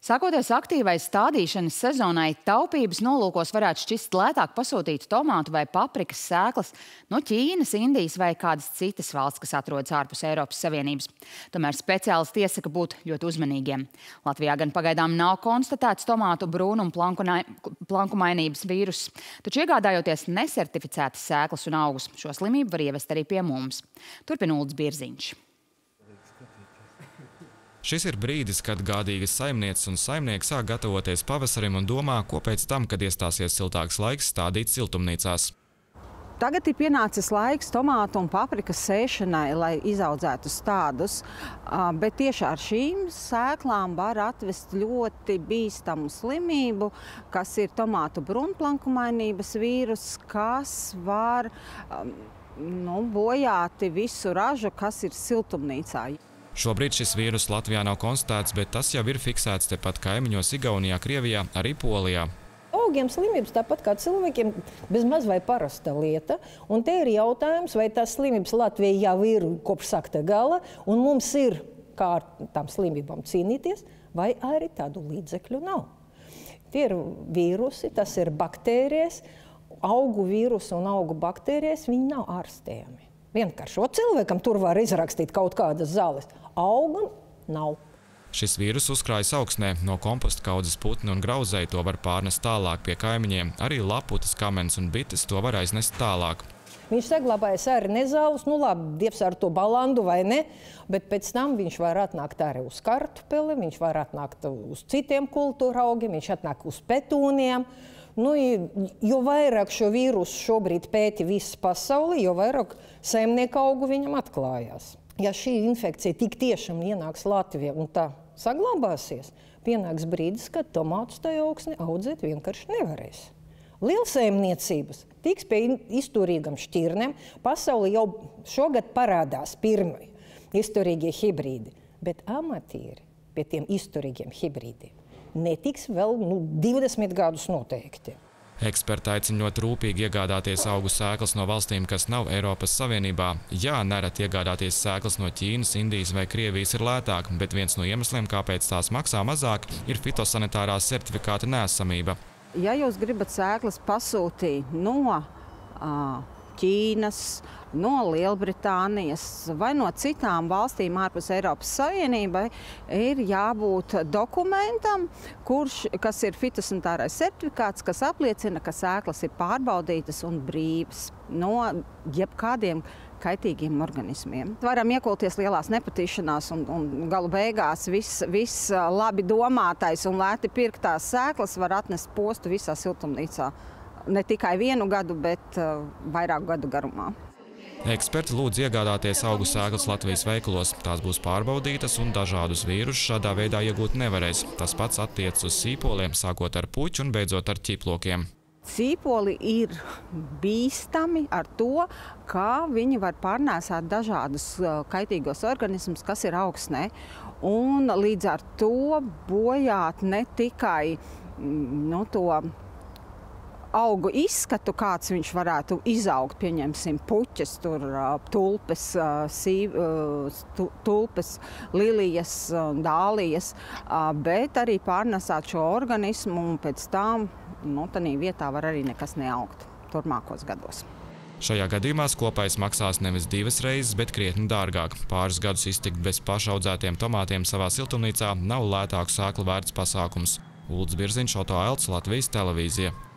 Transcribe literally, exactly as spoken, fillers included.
Sākoties aktīvai stādīšanas sezonai, taupības nolūkos varētu šķist lētāk pasūtīt tomātu vai paprikas sēklas no Ķīnas, Indijas vai kādas citas valsts, kas atrodas ārpus Eiropas Savienības. Tomēr speciālisti iesaka būt ļoti uzmanīgiem. Latvijā gan pagaidām nav konstatēts tomātu brūnu un plankumainības vīruss, taču iegādājoties nesertificētas sēklas un augus, šo slimību var ievest arī pie mums. Turpina Ulds Bierziņš. Šis ir brīdis, kad gādīgas saimnieces un saimnieki sāk gatavoties pavasarim un domā, ko pēc tam, kad iestāsies siltāks laiks, stādīt siltumnīcās. Tagad ir pienācis laiks tomātu un paprikas sēšanai, lai izaudzētu stādus, bet tieši ar šīm sēklām var atvest ļoti bīstamu slimību, kas ir tomātu brūnplankumainības vīrus, kas var nu, bojāt visu ražu, kas ir siltumnīcā. Šobrīd šis vīrus Latvijā nav konstatēts, bet tas jau ir fiksēts tepat kaimiņos Igaunijā, Krievijā, arī Polijā. Augiem slimības tāpat kā cilvēkiem bezmaz vai parasta lieta. Un te ir jautājums, vai tās slimības Latvijā jau ir kopš sakta gala, un mums ir kā ar tām slimībām cīnīties, vai arī tādu līdzekļu nav. Tie ir vīrusi, tas ir baktērijas, augu vīrusi un augu baktērijas, viņi nav ārstējami. Vienkārši cilvēkam tur var izrakstīt kaut kādas zāles. Augam nav. Šis vīrus uzkrājas augsnē. No komposta kaudzes putni un grauzēji to var pārnest tālāk pie kaimiņiem. Arī laputas, kamens un bites to var aiznest tālāk. Viņš saglabājas arī nezālus, nu labi, Dievs ar to balandu vai ne, bet pēc tam viņš var atnākt arī uz kartupeli, viņš var atnākt uz citiem kultūra augiem, viņš atnāk uz petūniem. Nu, jo vairāk šo vīrusu šobrīd pēti visas pasauli, jo vairāk saimnieku augu viņam atklājās. Ja šī infekcija tik tiešām ienāks Latvijā un tā saglabāsies, pienāks brīdis, kad tomātus tajā augsnē audzēt vienkārši nevarēs. Lielsaimniecības tiks pie izturīgam šķirnēm. Pasauli jau šogad parādās pirmie izturīgie hibrīdi, bet amatīri pie tiem izturīgiem hibrīdiem netiks vēl nu, divdesmit gadus noteikti. Eksperti aicina ļoti rūpīgi iegādāties augu sēklas no valstīm, kas nav Eiropas Savienībā. Jā, nereti iegādāties sēklas no Ķīnas, Indijas vai Krievijas ir lētāk, bet viens no iemesliem, kāpēc tās maksā mazāk, ir fitosanitārā certifikāta neesamība. Ja jūs gribat sēklas pasūtīt no Ķīnas, no Lielbritānijas vai no citām valstīm ārpus Eiropas Savienībai, ir jābūt dokumentam, kurš, kas ir fitosanitārais certifikāts, kas apliecina, ka sēklas ir pārbaudītas un brīvas no jebkādiem kaitīgiem organismiem. Varam iekulties lielās nepatīšanās un, un galu beigās viss, viss labi domātais un lēti pirktās sēklas var atnest postu visā siltumnīcā. Ne tikai vienu gadu, bet uh, vairāku gadu garumā. Eksperti lūdz iegādāties augu sēklas Latvijas veikalos. Tās būs pārbaudītas un dažādus vīrusus šādā veidā iegūt nevarēs. Tas pats attiecas uz sīpoliem, sākot ar puķu un beidzot ar ķiplokiem. Sīpoli ir bīstami ar to, ka viņi var pārnēsāt dažādus kaitīgos organismus, kas ir augsnē. Un līdz ar to bojāt ne tikai no to augu izskatu, kāds viņš varētu izaugt, pieņemsim, puķes, tur, tulpes, sīv, tulpes, lilijas, dālijas, bet arī pārnesāt šo organismu un pēc tam nu, tādā vietā var arī nekas neaugt turpmākos gados. Šajā gadījumā skopais maksās nevis divas reizes, bet krietni dārgāk. Pāris gadus iztikt bez pašaudzētiem tomātiem savā siltumnīcā nav lētāku sēklu vērts pasākums. Ulds Bierziņš, Oto Ailts, Latvijas televīzija.